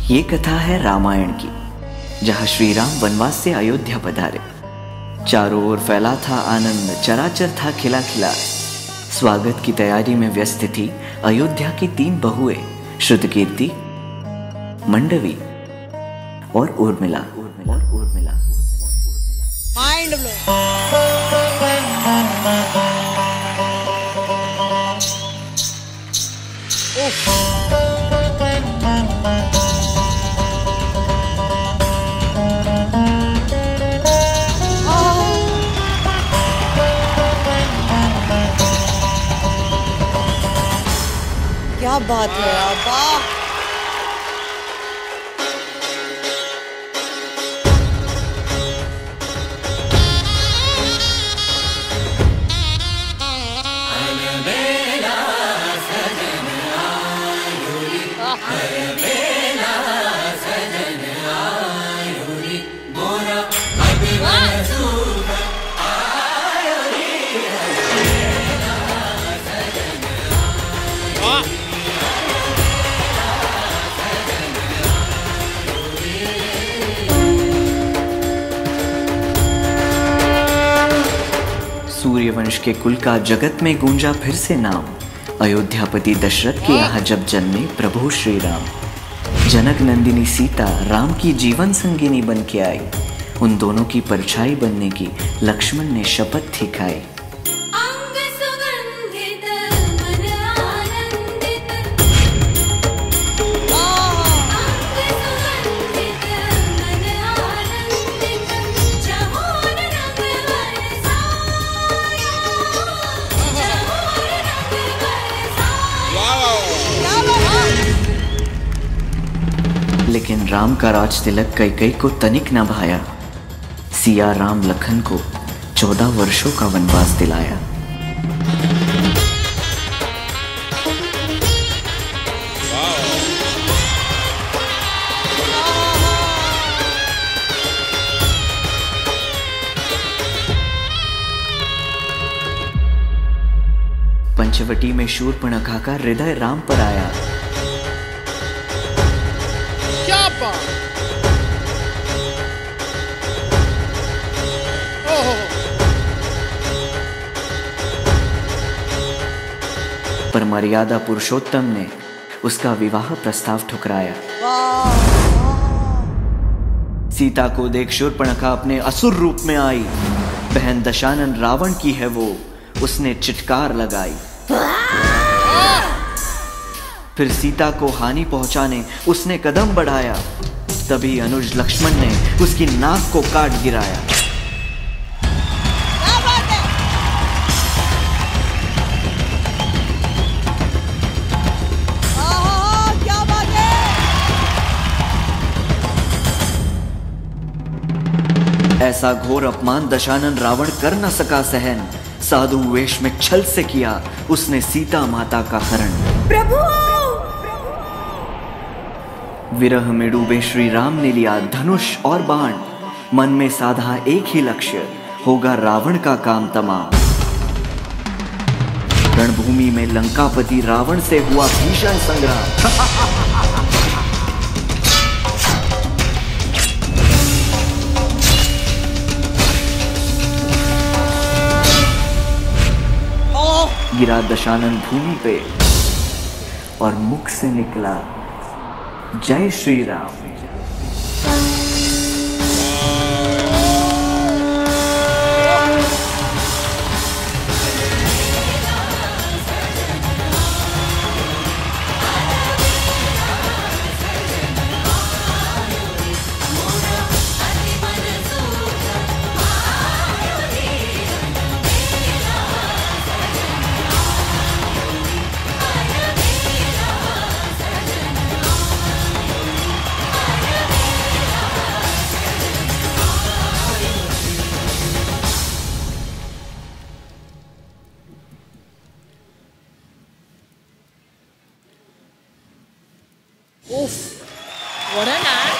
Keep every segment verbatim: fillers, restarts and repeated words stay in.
ये कथा है रामायण की, जहाँ श्री राम वनवास से अयोध्या पधारे। चारों ओर फैला था आनंद, चराचर था खिला खिला। स्वागत की तैयारी में व्यस्त थी अयोध्या की तीन बहुएं, श्रुतकीर्ति, मंडवी और उर्मिला। और उर्मिला माइंड ब्लो। क्या बात है यार, वाह। सूर्यवंश के कुल का जगत में गूंजा फिर से नाम। अयोध्यापति दशरथ के यहाँ जब जन्मे प्रभु श्री राम। जनक नंदिनी सीता राम की जीवन संगिनी बन के आई। उन दोनों की परछाई बनने की लक्ष्मण ने शपथ थी खाई। लेकिन राम का राज तिलक कैकई को तनिक न भाया। सिया राम लखन को चौदह वर्षों का वनवास दिलाया। पंचवटी में शूर्पणखा का हृदय राम पर आया। पर मर्यादा पुरुषोत्तम ने उसका विवाह प्रस्ताव ठुकराया। सीता को देख शूर्पणखा अपने असुर रूप में आई। बहन दशानन रावण की है वो, उसने चिटकार लगाई। फिर सीता को हानि पहुंचाने उसने कदम बढ़ाया। तभी अनुज लक्ष्मण ने उसकी नाक को काट गिराया। ऐसा घोर अपमान दशानन रावण कर न सका सहन। साधु वेश में छल से किया उसने सीता माता का हरण। प्रभु! विरह में डूबे श्री राम ने लिया धनुष और बाण। मन में साधा एक ही लक्ष्य, होगा रावण का काम तमाम। रणभूमि में लंकापति रावण से हुआ भीषण संग्राम। गिरा दशानन भूमि पे और मुख से निकला जय Shri Ram. Oof, what a night.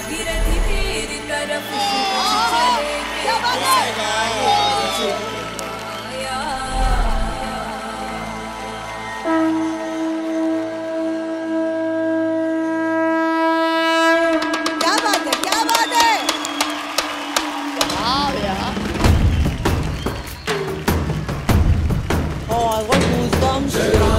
Bhagirathi तेरी तरफ चले क्या बात है? क्या बात है? क्या बात है? वाह यार Oh, I got goosebumps.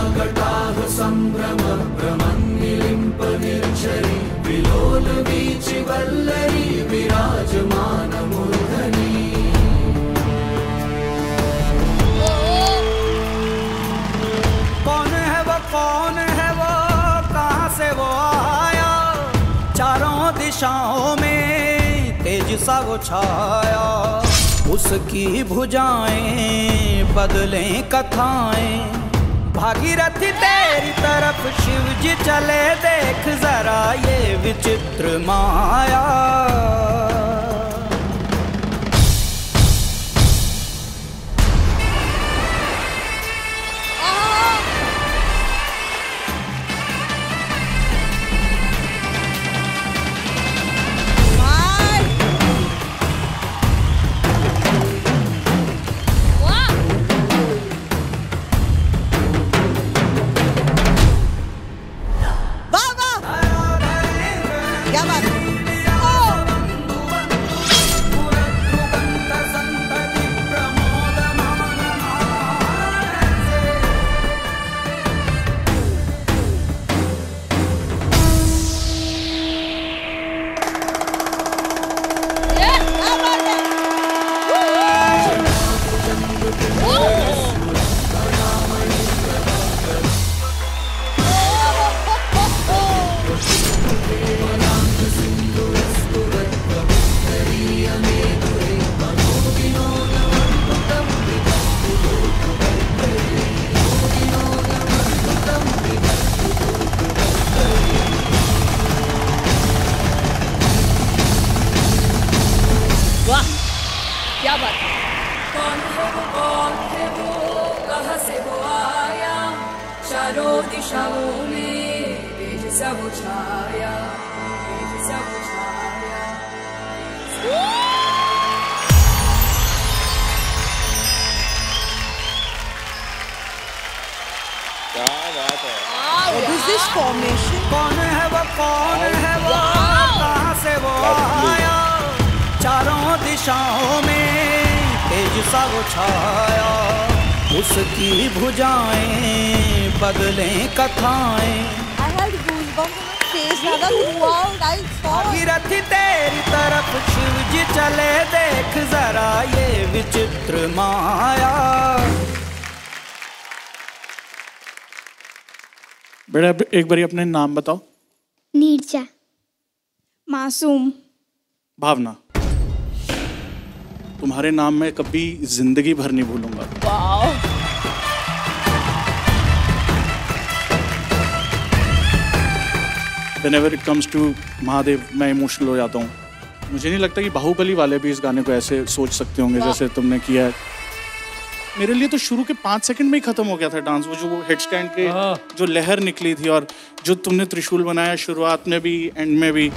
कौन है वो कौन है वो कहाँ से वो आया चारों दिशाओं में तेज सा वो छाया उसकी भुजाएं बदलें कथाएं भागीरथी तेरी तरफ शिव जी चले देख जरा ये विचित्र माया कौन है वो कौन है वो कहाँ से वो आया चारों दिशाओं में तेज सा वो छाया उसकी भुजाएं बदलें कथाएं I had goosebumps on my face. Raga, wow, I saw. Bhagirathi तेरी तरफ शिव जी चले देख जरा ये विचित्र माया बेटा एक बारी अपने नाम बताओ। नीरजा। मासूम। भावना। तुम्हारे नाम में कभी जिंदगी भर नहीं भूलूंगा। Wow. Whenever it comes to Mahadev मैं इमोशनल हो जाता हूँ। मुझे नहीं लगता कि बाहुबली वाले भी इस गाने को ऐसे सोच सकते होंगे जैसे तुमने किया है। मेरे लिए तो शुरू के पाँच सेकंड में ही खत्म हो गया था डांस। वो जो वो हेड स्टैंड के जो लहर निकली थी और जो तुमने त्रिशूल बनाया शुरुआत में भी एंड में भी।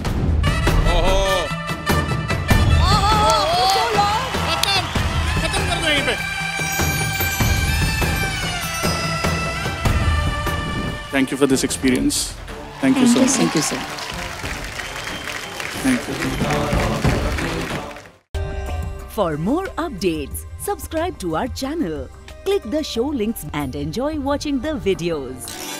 खत्म कर दो यहीं पे। Thank you for this experience. Thank you so much. Thank you sir. Thank you. For more updates, subscribe to our channel, click the show links and enjoy watching the videos.